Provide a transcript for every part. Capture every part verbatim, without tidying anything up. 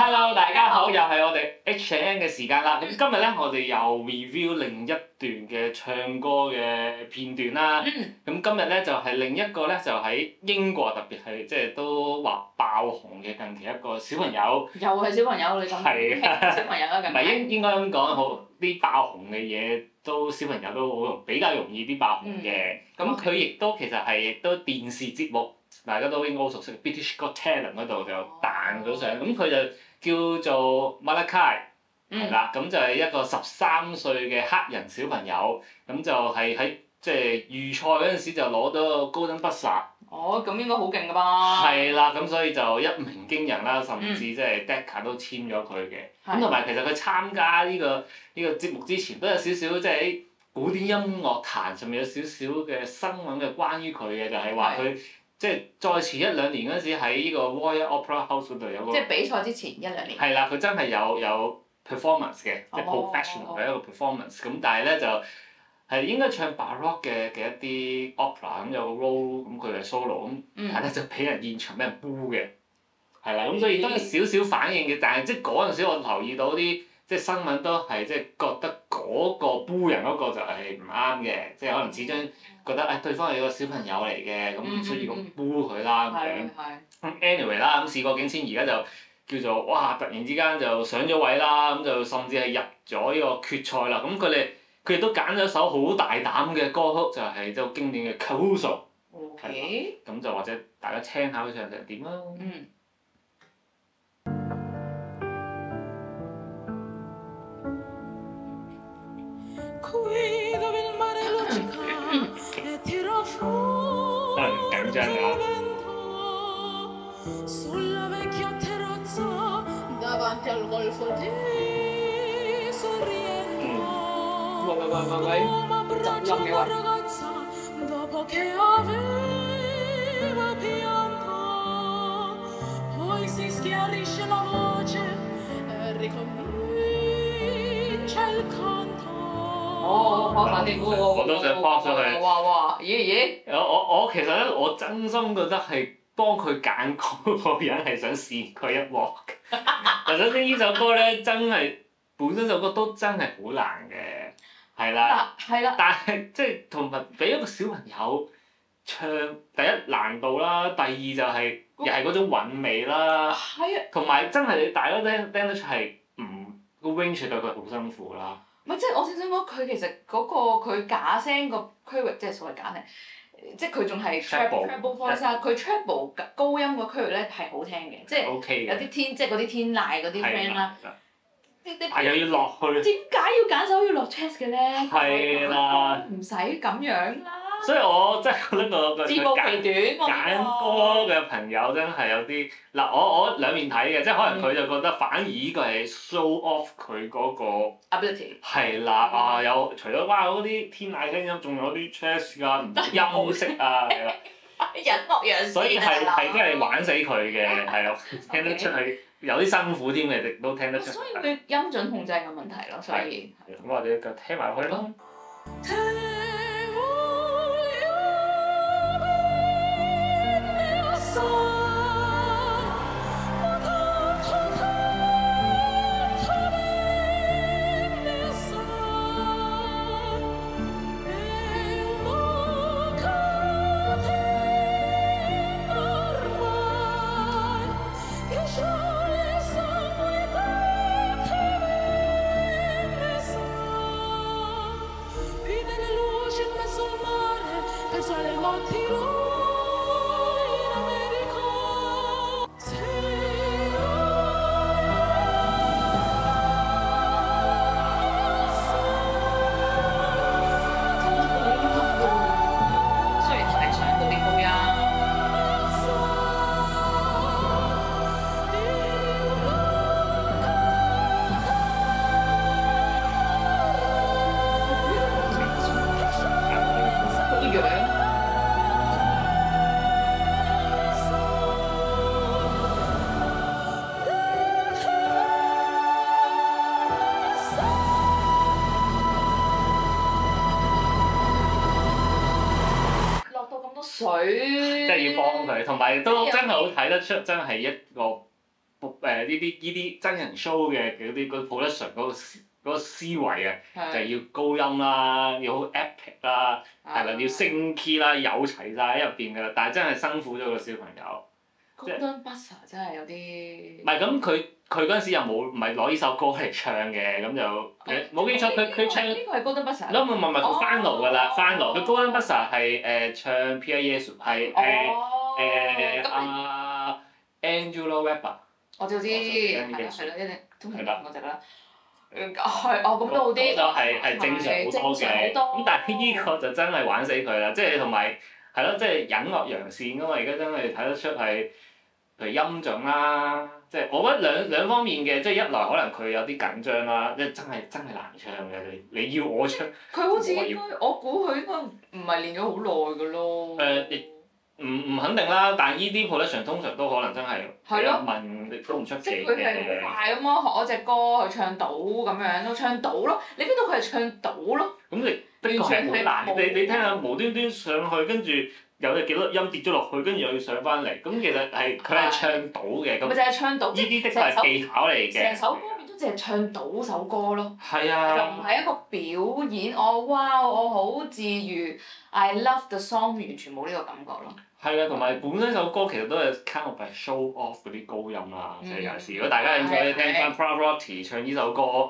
Hello， 大家好，又係我哋 H and N 嘅時間啦。咁今日咧，我哋又 review 另一段嘅唱歌嘅片段啦。咁、嗯、今日咧就係、是、另一個咧，就喺英國特別係即係都話爆紅嘅近期一個小朋友。 又係小朋友，你咁興小朋友啊？近排。 唔係應應該咁講，好啲爆紅嘅嘢都小朋友都好容比較容易啲爆紅嘅。咁佢亦都其實係亦都電視節目。大家都應該好熟悉 British Got Talent 嗰度就彈咗上，咁佢就叫做 Malachi，係啦，咁就係一個十三歲嘅黑人小朋友，咁就係喺即係預賽嗰陣時就攞到個 Golden Buzzer。 哦，咁應該好勁㗎嘛！ 係啦，咁所以就一鳴驚人啦，甚至即係 Decca 都簽咗佢嘅。咁同埋其實佢參加呢個呢個節目之前都有少少即係喺古典音樂壇上面有少少嘅新聞嘅關於佢嘅，就係話佢。即係再前一兩年嗰陣時喺呢個 Royal Opera House 嗰度有個， 即係比賽之前一兩年。 係啦，佢真係有有 performance 嘅，即係 professional 嘅一個 performance。咁但係咧就係應該唱 Baroque 嘅嘅一啲 opera 咁有個 role， 咁佢係 solo 咁，但係咧就俾人現場俾人 boo 嘅，係啦，咁所以都有少少反應嘅。但係即係嗰陣時我留意到啲即係新聞都係即係覺得嗰個 boo 人嗰個就係唔啱嘅，即係可能始終。覺得誒對方係個小朋友嚟嘅，咁所以咁 boo 佢啦咁樣。咁 anyway 啦，咁事過境遷，而家就叫做哇！突然之間就上咗位啦，咁就甚至係入咗呢個決賽啦。咁佢哋佢哋都揀咗一首好大膽嘅歌曲，就係即係經典嘅 Caruso。 OK。 咁就或者大家聽下佢唱成點啦。嗯。可能緊張㗎。嗯。喂喂喂喂喂，雜音嘅喂。 哦，我反正我都想幫上去。 哇哇！咦咦！ 我我我其實咧，我真心覺得係幫佢揀歌嗰個人係想試佢一鑊。嗱，首先呢首歌咧，真係本身首歌都真係好難嘅，係啦。 係啦。 但係即係同埋俾一個小朋友唱，第一難度啦，第二就係又係嗰種韻味啦。 係啊。 同埋真係你大家聽聽得出係唔個 range 對佢好辛苦啦。 唔係，即係我正想講，佢其實嗰個佢假聲個區域，即係所謂假聲，即係佢仲係 treble voice 啊，佢 treble 高音個區域咧係好聽嘅，即係有啲天，即係嗰啲天籟嗰啲 friend 啦。 係又要落去。點解要揀首要落 chest 嘅咧？ 係啦。 唔使咁樣啦。 所以我真係覺得個個自暴其短揀歌嘅朋友真係有啲嗱，我我兩面睇嘅，即係可能佢就覺得反而呢個係 show off 佢嗰個 ability。 係啦，啊有除咗哇嗰啲天籟聲音，仲有啲 chest 啊，唔同音色啊，係啦。 隱惡揚善。 所以係係真係玩死佢嘅，係啊，聽得出係有啲辛苦添嘅，亦都聽得出。 所以佢音準控制嘅問題咯，所以。 咁我哋就聽埋佢咯。水，即係要幫佢，同埋都真係好睇得出，真係一個誒呢啲呢啲真人 show 嘅嗰啲嗰 production 嗰個思嗰個思維啊，就係要高音啦，要好 epic 啦，係啦，要升 key 啦，有齊晒喺入邊㗎啦，但係真係辛苦咗個小朋友。 Golden Buzzer 真係有啲。 唔係咁佢佢嗰陣時又冇唔係攞呢首歌嚟唱嘅，咁就冇記錯佢佢唱。 呢個係 Golden Buzzer。 唔唔唔唔，佢 final 㗎啦 final 佢 Golden Buzzer 係誒唱 Pia Yesu 係誒誒阿 Angela Weber。 我就知係啦係啦，一定通常嗰隻啦。係哦，咁都好啲。 就係係正常好多嘅，咁但係呢個就真係玩死佢啦，即係同埋係咯，即係隱惡揚善㗎嘛，而家真係睇得出係。譬如音準啦，即係我覺得兩兩方面嘅，即係一來可能佢有啲緊張啦，即係真係真係難唱嘅，你你要我唱， 佢好似應該，我估佢應該唔係練咗好耐㗎咯。 誒，唔唔肯定啦，但係依啲 production 通常都可能真係係咯， 問都唔出奇嘅。 即係佢係好快咁樣學嗰隻歌去唱到咁樣都唱到咯，你 feel 到佢係唱到咯。 咁你的確係好難，你你聽下無端端上去跟住。有隻幾多音跌咗落去，跟住又要上翻嚟，咁其實係佢係唱到嘅。咁咪就係唱到， 呢啲的確係技巧嚟嘅。 成首歌變咗淨係唱到首歌咯。 係啊。 就唔係一個表演，我哇我好治愈 ，I love the song，完全冇呢個感覺咯。 係啊，同埋本身首歌其實都係 kind of 係 show off 嗰啲高音啦，即係有時如果大家有興趣聽翻 Pavarotti 唱呢首歌。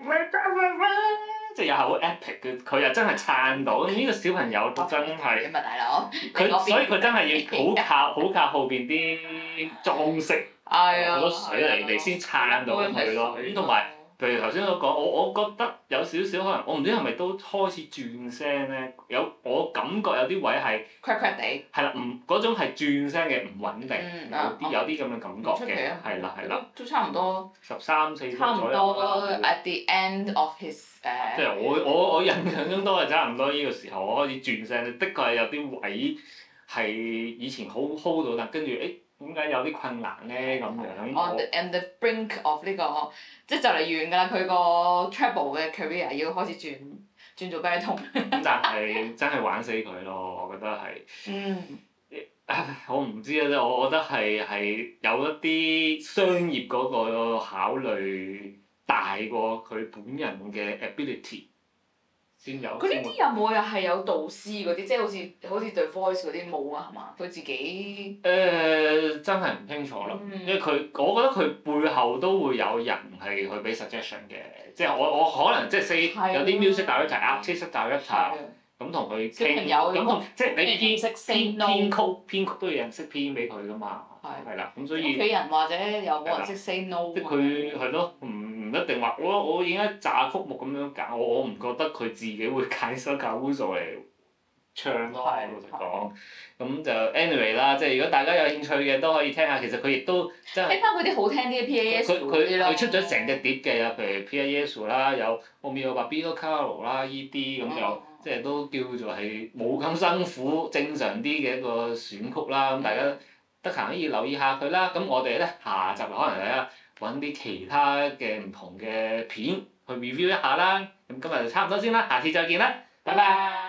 即係又係好 epic 嘅，佢又真係撐到，咁呢個小朋友都真係， 咁啊大佬， 佢所以佢真係要好靠好靠後邊啲裝飾，好多水嚟嚟先撐到佢咯。咁同埋，譬如頭先我講，我我覺得有少少可能，我唔知係咪都開始轉聲咧，有我感覺有啲位係 crack crack 地， 係啦，唔嗰種係轉聲嘅唔穩定，有啲有啲咁嘅感覺嘅，係啦係啦， 都差唔多， 十三四分差唔多 at the end of his 誒。 即係我我我印象中都係差唔多呢個時候，我開始轉聲，的確係有啲位係以前好 hold 到，但跟住誒點解有啲困難咧咁樣 ？On the and the brink of 呢個，即係就嚟完㗎啦！佢個 treble 嘅 career 要開始轉轉做 baritone。 咁但係真係玩死佢咯，我覺得係。 嗯。 我唔知啊，即係我覺得係係有一啲商業嗰個考慮。大過佢本人嘅 ability 先有。 佢呢啲有冇又係有導師嗰啲，即係好似好似對 voice 嗰啲冇啊，係嘛？佢自己。 誒、呃，真係唔清楚啦，嗯、因為佢，我覺得佢背後都會有人係去俾 suggestion 嘅，即係我我可能即係 say 有啲 music director、artist director 咁同佢傾，咁同即係你編編編曲編曲都要有人識編俾佢噶嘛，係啦，咁所以。 屋企人或者有冇人識 say no。 即係佢係咯，唔唔一定話我我已經一紮曲目咁樣揀，我我唔覺得佢自己會揀首 Caruso 嚟唱咯，老實講。咁就 anyway 啦，即係如果大家有興趣嘅都可以聽下，其實佢亦都真係。 聽翻佢啲好聽啲嘅 Pia Yesu 佢佢佢出咗成隻碟嘅，有譬如 Pia Yesu 啦，有 O mio babbino caro 啦，依啲咁就即係都叫做係冇咁辛苦，正常啲嘅一個選曲啦。咁大家得閒可以留意下佢啦。咁我哋咧下集可能大家揾啲其他嘅唔同嘅片去 review 一下啦。咁今日就差唔多先啦，下次再見啦，拜拜。